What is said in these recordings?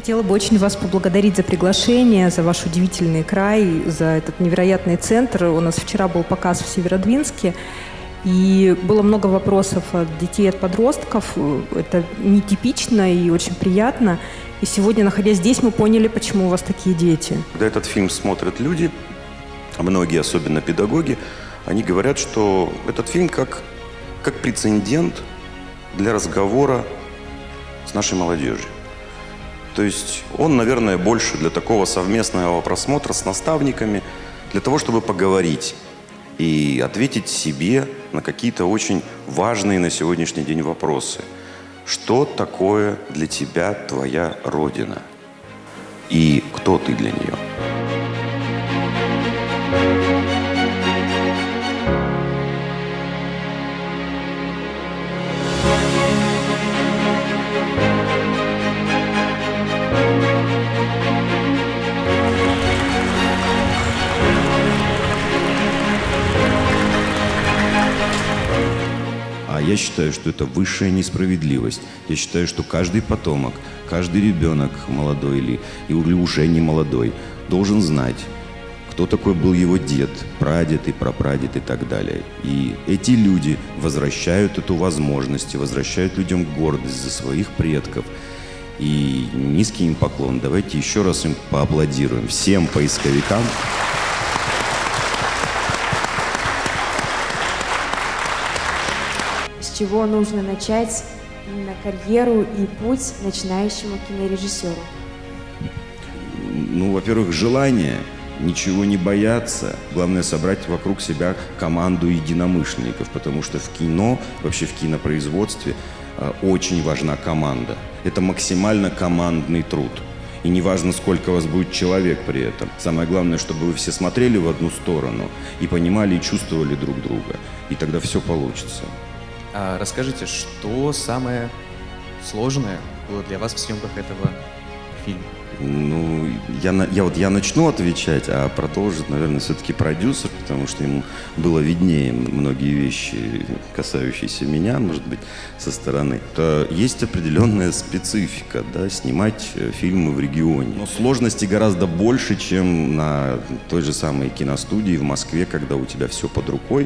Хотела бы очень вас поблагодарить за приглашение, за ваш удивительный край, за этот невероятный центр. У нас вчера был показ в Северодвинске, и было много вопросов от детей, от подростков. Это нетипично и очень приятно. И сегодня, находясь здесь, мы поняли, почему у вас такие дети. Когда этот фильм смотрят люди, многие, особенно педагоги, они говорят, что этот фильм как прецедент для разговора с нашей молодежью. То есть он, наверное, больше для такого совместного просмотра с наставниками, для того, чтобы поговорить и ответить себе на какие-то очень важные на сегодняшний день вопросы. Что такое для тебя твоя Родина? И кто ты для нее? Я считаю, что это высшая несправедливость. Я считаю, что каждый потомок, каждый ребенок, молодой или уже не молодой, должен знать, кто такой был его дед, прадед и прапрадед и так далее. И эти люди возвращают эту возможность, возвращают людям гордость за своих предков. И низкий им поклон. Давайте еще раз им поаплодируем. Всем поисковикам. С чего нужно начать именно карьеру и путь начинающему кинорежиссеру? Ну, во-первых, желание, ничего не бояться. Главное собрать вокруг себя команду единомышленников, потому что в кино, вообще в кинопроизводстве очень важна команда. Это максимально командный труд. И неважно, сколько у вас будет человек при этом. Самое главное, чтобы вы все смотрели в одну сторону и понимали и чувствовали друг друга. И тогда все получится. Расскажите, что самое сложное было для вас в съемках этого фильма? Ну, я начну отвечать, а продолжит, наверное, все-таки продюсер, потому что ему было виднее многие вещи, касающиеся меня, может быть, со стороны. То есть определенная специфика, да, снимать фильмы в регионе. Но сложности гораздо больше, чем на той же самой киностудии в Москве, когда у тебя все под рукой,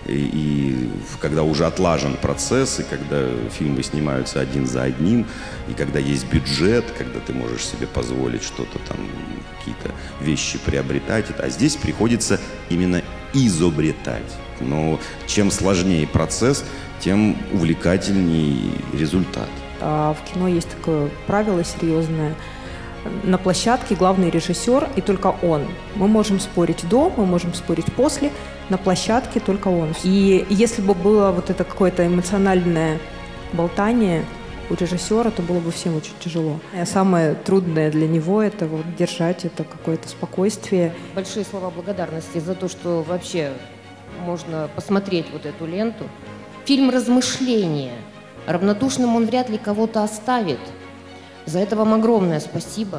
и когда уже отлажен процесс, и когда фильмы снимаются один за одним, и когда есть бюджет, когда ты можешь себе позволить что-то там, какие-то вещи приобретать. А здесь приходится именно изобретать. Но чем сложнее процесс, тем увлекательнее результат. В кино есть такое правило серьезное. На площадке главный режиссер, и только он. Мы можем спорить до, мы можем спорить после, на площадке только он. И если бы было вот это какое-то эмоциональное болтание у режиссера, то было бы всем очень тяжело. И самое трудное для него — это вот держать это какое-то спокойствие. Большие слова благодарности за то, что вообще можно посмотреть вот эту ленту. Фильм размышления. Равнодушным он вряд ли кого-то оставит. За это вам огромное спасибо.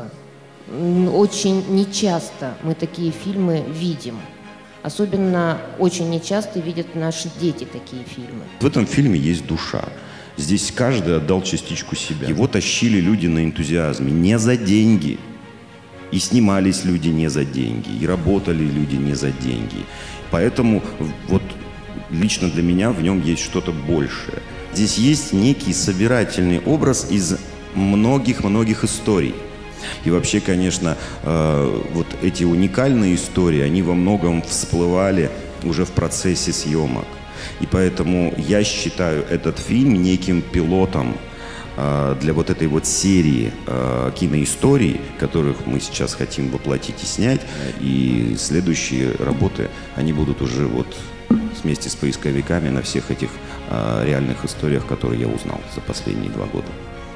Очень нечасто мы такие фильмы видим. Особенно очень нечасто видят наши дети такие фильмы. В этом фильме есть душа. Здесь каждый отдал частичку себя. Его тащили люди на энтузиазме, не за деньги. И снимались люди не за деньги, и работали люди не за деньги. Поэтому вот лично для меня в нем есть что-то большее. Здесь есть некий собирательный образ из многих-многих историй. И вообще, конечно, вот эти уникальные истории, они во многом всплывали уже в процессе съемок. И поэтому я считаю этот фильм неким пилотом для вот этой вот серии киноисторий, которых мы сейчас хотим воплотить и снять. И следующие работы, они будут уже вот вместе с поисковиками на всех этих реальных историях, которые я узнал за последние 2 года.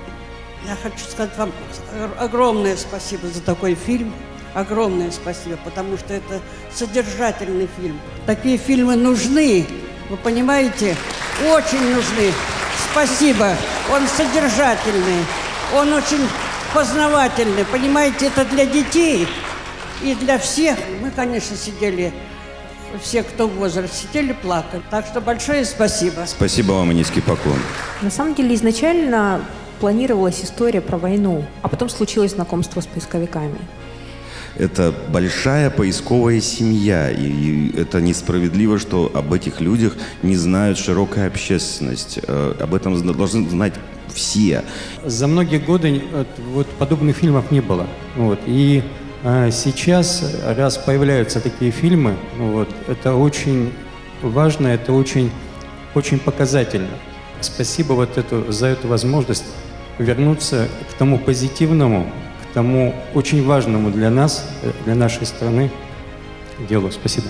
Я хочу сказать вам огромное спасибо за такой фильм. Огромное спасибо, потому что это содержательный фильм. Такие фильмы нужны, вы понимаете? Очень нужны. Спасибо. Он содержательный, он очень познавательный. Понимаете, это для детей и для всех. Мы, конечно, сидели, все, кто в возрасте, сидели, плакали. Так что большое спасибо. Спасибо вам и низкий поклон. На самом деле, изначально планировалась история про войну, а потом случилось знакомство с поисковиками. Это большая поисковая семья, и это несправедливо, что об этих людях не знает широкая общественность. Об этом должны знать все. За многие годы вот подобных фильмов не было. Вот. И сейчас, раз появляются такие фильмы, вот, это очень важно, это очень, очень показательно. Спасибо за эту возможность вернуться к тому позитивному, к тому очень важному для нас, для нашей страны делу. Спасибо.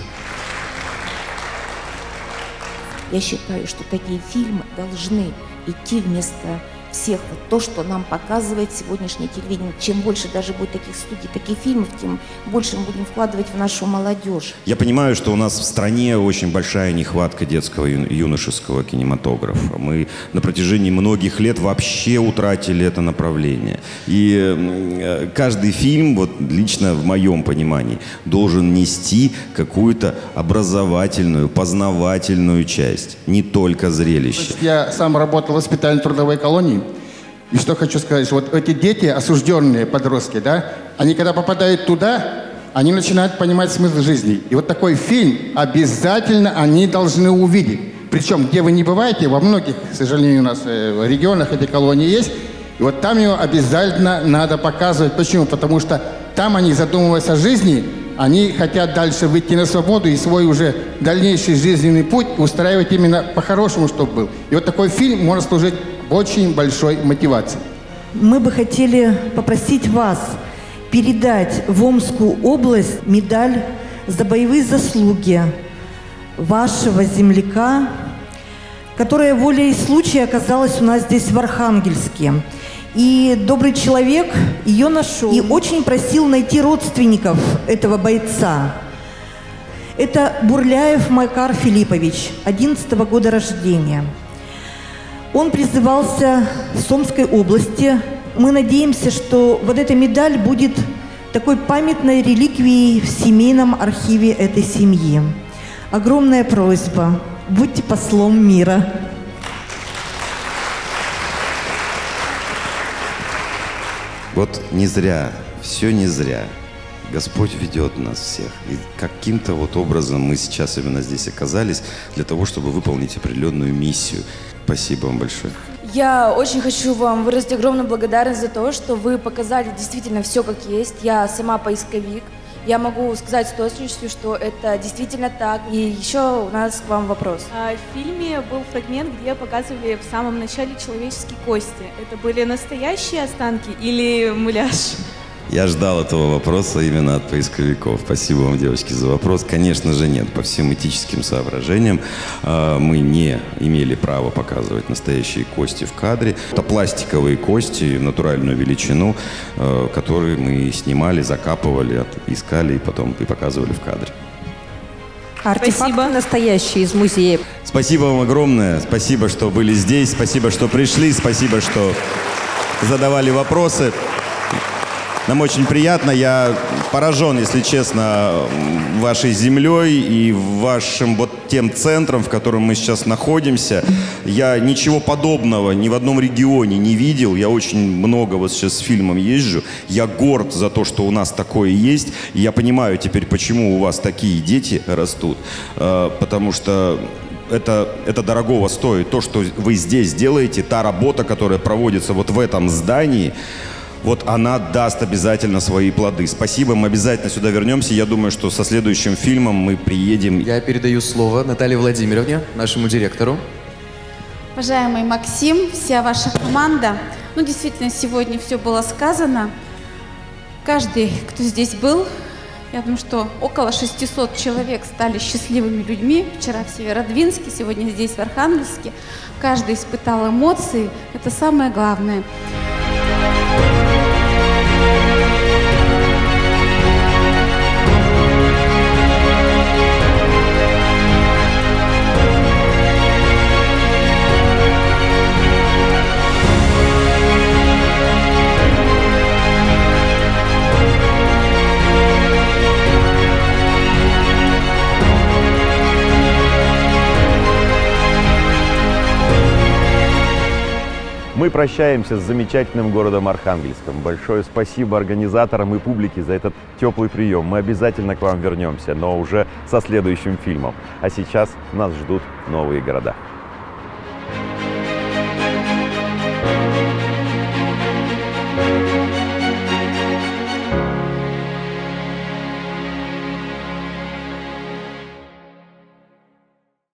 Я считаю, что такие фильмы должны идти вместо всех. Вот то, что нам показывает сегодняшнее телевидение. Чем больше даже будет таких студий, таких фильмов, тем больше мы будем вкладывать в нашу молодежь. Я понимаю, что у нас в стране очень большая нехватка детского и юношеского кинематографа. Мы на протяжении многих лет вообще утратили это направление. И каждый фильм, вот лично в моем понимании, должен нести какую-то образовательную, познавательную часть, не только зрелище. Я сам работал в воспитательно-трудовой колонии. И что хочу сказать, что вот эти дети, осужденные подростки, да, они когда попадают туда, они начинают понимать смысл жизни. И вот такой фильм обязательно они должны увидеть. Причем, где вы не бываете, во многих, к сожалению, у нас в регионах эти колонии есть, и вот там его обязательно надо показывать. Почему? Потому что там они, задумываясь о жизни, они хотят дальше выйти на свободу и свой уже дальнейший жизненный путь устраивать именно по-хорошему, чтобы был. И вот такой фильм может служить очень большой мотивацией. Мы бы хотели попросить вас передать в Омскую область медаль за боевые заслуги вашего земляка, которая волей случая оказалась у нас здесь в Архангельске. И добрый человек ее нашел и очень просил найти родственников этого бойца. Это Бурляев Макар Филиппович, 11-го года рождения. Он призывался с Омской области. Мы надеемся, что вот эта медаль будет такой памятной реликвией в семейном архиве этой семьи. Огромная просьба. Будьте послом мира. Вот не зря, все не зря. Господь ведет нас всех. И каким-то вот образом мы сейчас именно здесь оказались для того, чтобы выполнить определенную миссию. Спасибо вам большое. Я очень хочу вам выразить огромную благодарность за то, что вы показали действительно все как есть. Я сама поисковик. Я могу сказать с точностью, что это действительно так. И еще у нас к вам вопрос. В фильме был фрагмент, где показывали в самом начале человеческие кости. Это были настоящие останки или муляж? Я ждал этого вопроса именно от поисковиков. Спасибо вам, девочки, за вопрос. Конечно же, нет. По всем этическим соображениям мы не имели права показывать настоящие кости в кадре. Это пластиковые кости в натуральную величину, которые мы снимали, закапывали, искали и потом показывали в кадре. Артефакты настоящие из музея. Спасибо вам огромное. Спасибо, что были здесь. Спасибо, что пришли. Спасибо, что задавали вопросы. Нам очень приятно. Я поражен, если честно, вашей землей и вашим вот тем центром, в котором мы сейчас находимся. Я ничего подобного ни в одном регионе не видел. Я очень много вот сейчас с фильмом езжу. Я горд за то, что у нас такое есть. И я понимаю теперь, почему у вас такие дети растут. Потому что это дорогого стоит. То, что вы здесь делаете, та работа, которая проводится вот в этом здании, вот она даст обязательно свои плоды. Спасибо, мы обязательно сюда вернемся. Я думаю, что со следующим фильмом мы приедем. Я передаю слово Наталье Владимировне, нашему директору. Уважаемый Максим, вся ваша команда. Ну, действительно, сегодня все было сказано. Каждый, кто здесь был, я думаю, что около 600 человек стали счастливыми людьми. Вчера в Северодвинске, сегодня здесь, в Архангельске. Каждый испытал эмоции. Это самое главное. Мы прощаемся с замечательным городом Архангельском. Большое спасибо организаторам и публике за этот теплый прием. Мы обязательно к вам вернемся, но уже со следующим фильмом. А сейчас нас ждут новые города.